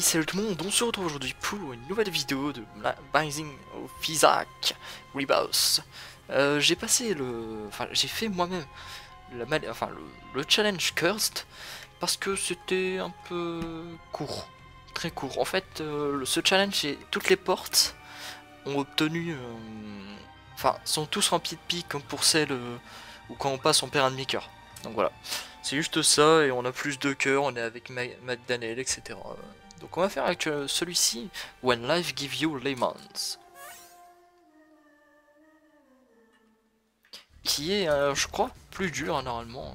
salut tout le monde, on se retrouve aujourd'hui pour une nouvelle vidéo de Binding of Isaac Rebirth. J'ai passé j'ai fait moi-même le challenge Cursed parce que c'était un peu court, très court. En fait, ce challenge et toutes les portes ont obtenu, sont tous remplis de piques comme pour celle où quand on passe on perd un demi-cœur. Donc voilà, c'est juste ça et on a plus de cœur, on est avec McDaniel, etc. Donc on va faire avec celui-ci, When Life Give You Lemons, qui est, je crois, plus dur normalement.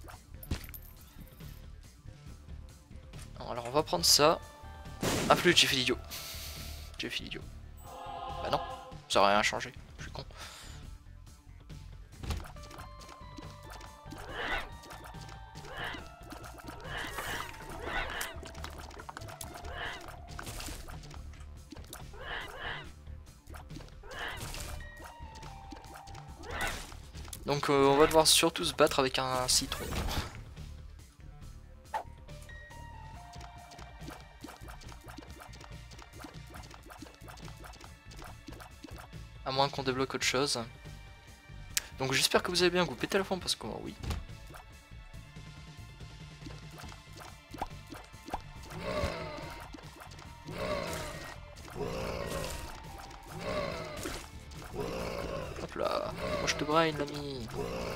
Alors on va prendre ça. Ah flûte, j'ai fait l'idiot. J'ai fait l'idiot. Bah non, ça aurait rien changé, je suis con. Donc on va devoir surtout se battre avec un citron. À moins qu'on débloque autre chose. Donc j'espère que vous avez bien coupé téléphone parce que oui. Hop là, moi je te brain l'ami.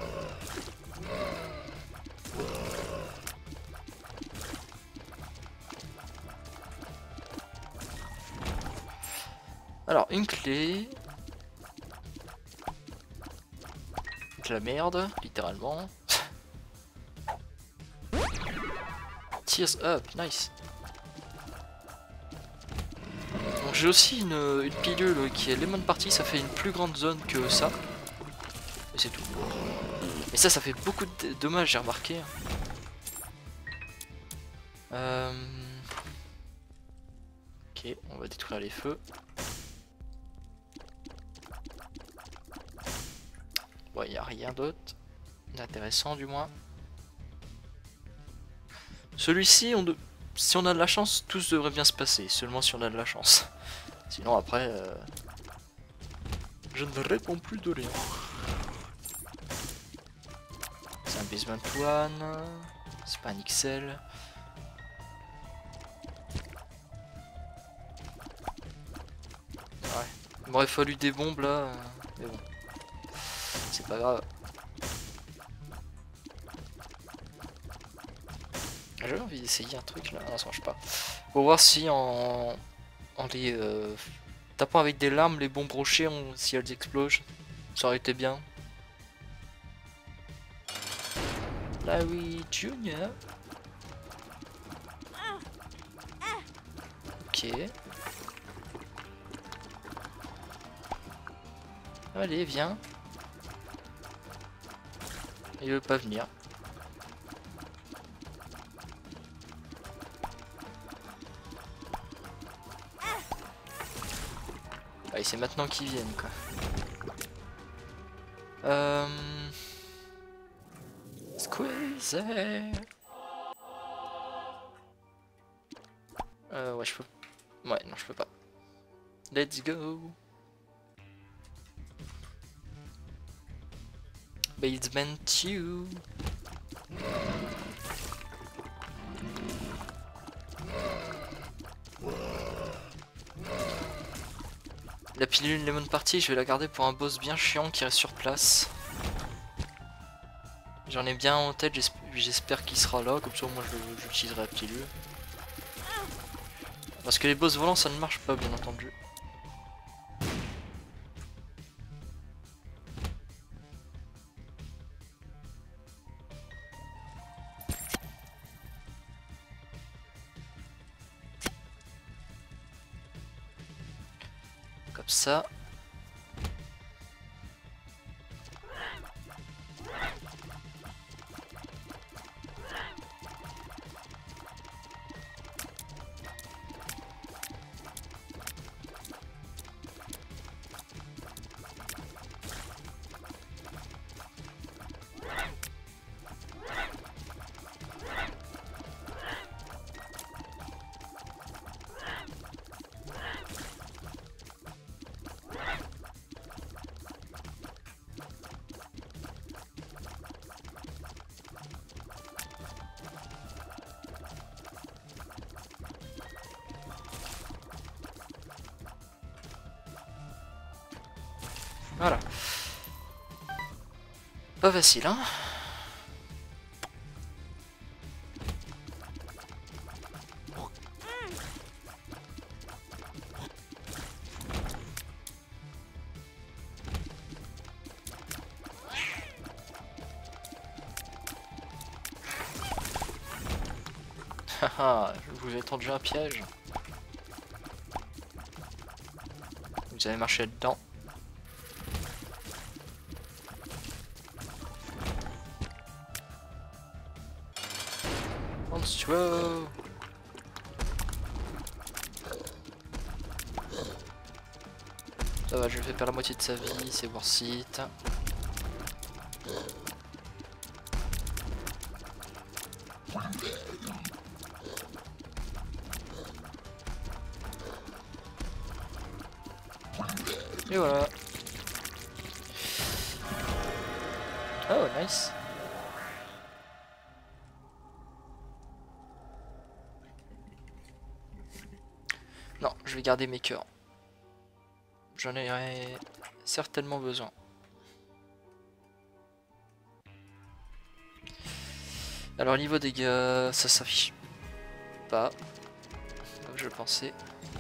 Alors une clé. De la merde, littéralement. Tears up, nice. Donc j'ai aussi une pilule qui est Lemon Party, ça fait une plus grande zone que ça. Et c'est tout. Et ça fait beaucoup de dommages, j'ai remarqué. Ok, on va détruire les feux. Bon, il n'y a rien d'autre d'intéressant du moins. Celui-ci, si on a de la chance, tout devrait bien se passer. Seulement si on a de la chance. Sinon après, je ne réponds plus de rien. C'est un basement one. C'est pas un XL. Ouais. Il m'aurait fallu des bombes là. Mais bon. C'est pas grave. J'avais envie d'essayer un truc là, non ça marche pas. Pour voir si en les tapant avec des lames, les bombes rochers, si elles explosent, ça aurait été bien. Larry Junior. Ok. Allez, viens. Il veut pas venir. Allez, c'est maintenant qu'ils viennent quoi. Squeeze. Ouais, je peux. Ouais, non, je peux pas. Let's go. Basement 2. La pilule Lemon Party, je vais la garder pour un boss bien chiant qui reste sur place. J'en ai bien en tête, j'espère qu'il sera là, comme ça moi j'utiliserai la pilule. Parce que les boss volants ça ne marche pas bien entendu. Comme ça. Voilà. Pas facile, hein. Haha, je vous ai tendu un piège. Vous avez marché dedans. Monstrueux. Ça va, je lui fais perdre la moitié de sa vie, c'est worth it. Et voilà. Oh, nice. Non, je vais garder mes cœurs. J'en aurai certainement besoin. Alors niveau dégâts, ça s'affiche pas comme je le pensais.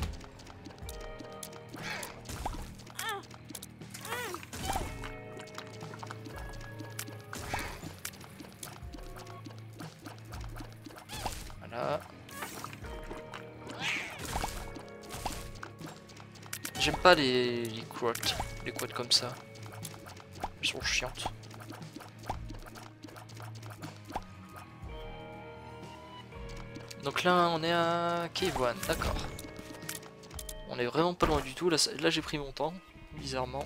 Voilà. J'aime pas les quotes comme ça. Elles sont chiantes. Donc là on est à Cave 1, d'accord. On est vraiment pas loin du tout, là j'ai pris mon temps, bizarrement.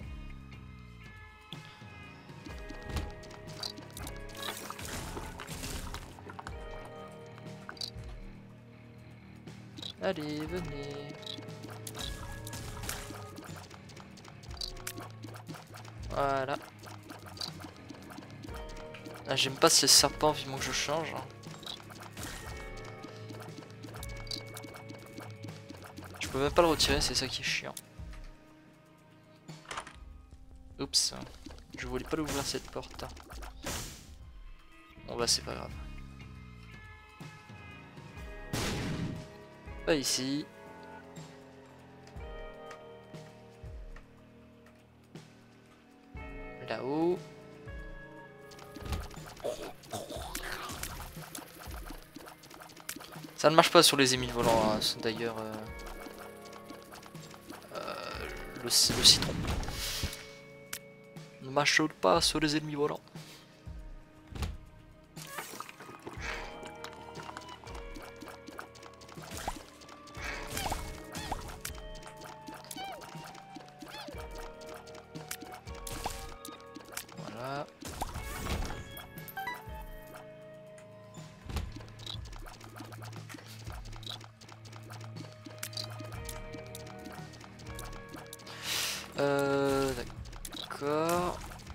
Allez, venez. Voilà. Ah, j'aime pas ces serpents vivement que je change. Je peux même pas le retirer, c'est ça qui est chiant. Oups, je voulais pas l'ouvrir cette porte. Bon bah c'est pas grave. Pas ici. Là-haut. Ça ne marche pas sur les émiles volants, hein. D'ailleurs le citron ne marche pas sur les ennemis volants. Voilà. D'accord.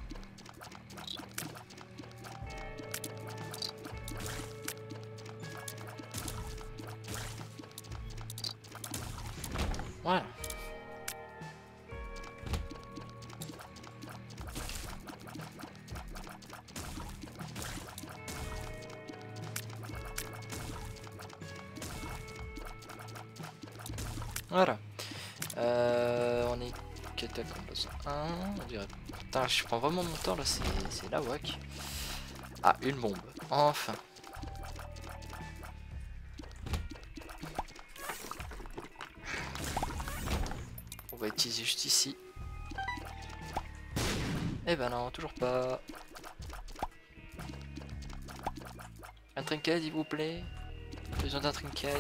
Voilà. Voilà. On est qu'attaque en besoin 1, on dirait. Putain, je prends vraiment mon temps là, c'est la wack. Ah, une bombe. Enfin. On va utiliser juste ici. Eh ben non, toujours pas. Un trinket, s'il vous plaît. Besoin d'un trinket.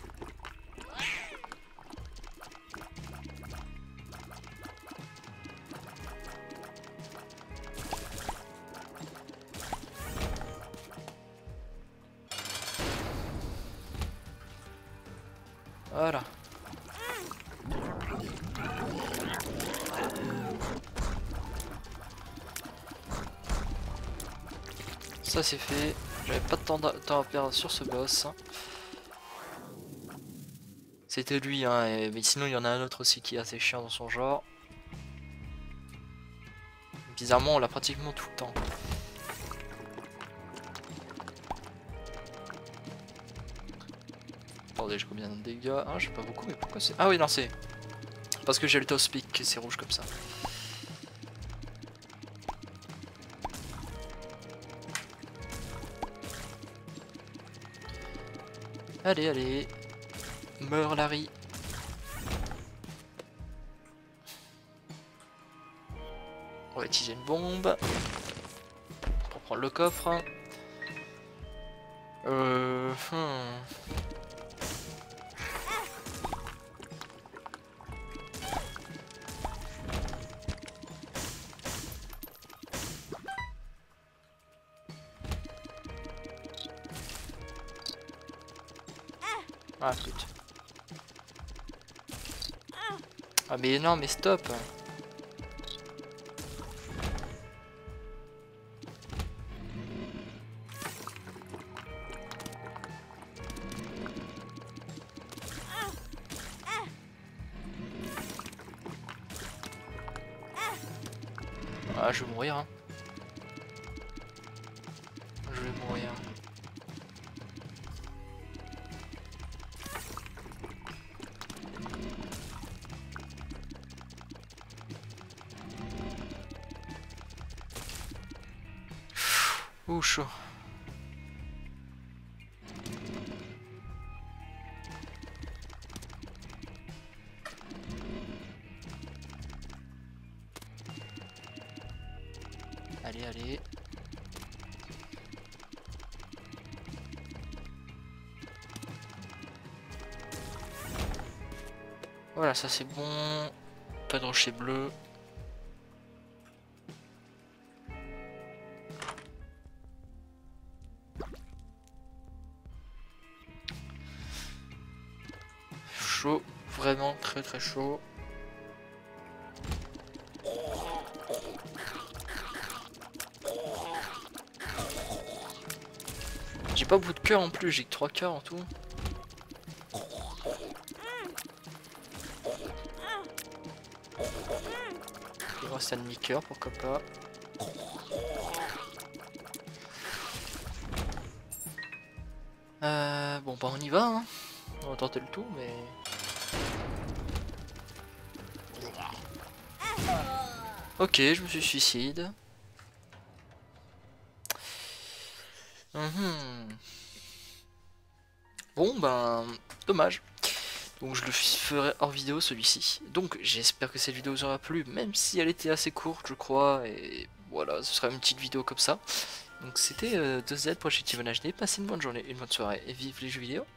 Voilà. Ça c'est fait. J'avais pas de temps à perdre sur ce boss. C'était lui, hein, mais sinon il y en a un autre aussi qui est assez chiant dans son genre. Bizarrement, on l'a pratiquement tout le temps. Attendez, j'ai combien de dégâts? Ah, j'ai pas beaucoup, mais pourquoi c'est... Ah oui, non, c'est... Parce que j'ai le toss pick, c'est rouge comme ça. Allez, allez. Meurs, Larry. On va utiliser une bombe. Pour prendre le coffre. Ah putain. Ah mais non, mais stop. Ah, je vais mourir, hein. Je vais mourir. Ouh, chaud. Allez, allez. Voilà, ça c'est bon. Pas de rocher bleu. Chaud, vraiment très très chaud. J'ai pas beaucoup de cœur en plus, j'ai que 3 cœurs en tout. Il reste un demi-cœur, pourquoi pas. Bon bah on y va, hein. On va tenter le tout, mais... Ok, je me suis suicide. Bon ben, dommage. Donc je le ferai hors vidéo celui-ci. Donc j'espère que cette vidéo vous aura plu, même si elle était assez courte je crois. Et voilà, ce sera une petite vidéo comme ça. Donc c'était 2Z pour chez Steven HD. Passez une bonne journée, une bonne soirée et vive les jeux vidéo.